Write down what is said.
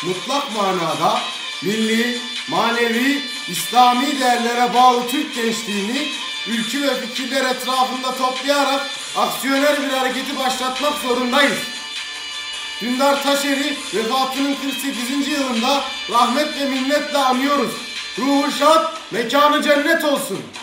mutlak manada milli, manevi, İslami değerlere bağlı Türk gençliğini ülkü ve fikirler etrafında toplayarak aksiyoner bir hareketi başlatmak zorundayız. Dündar Taşeri vefatının 48. yılında rahmet ve minnetle anıyoruz. Ruhu şad, mekanı cennet olsun.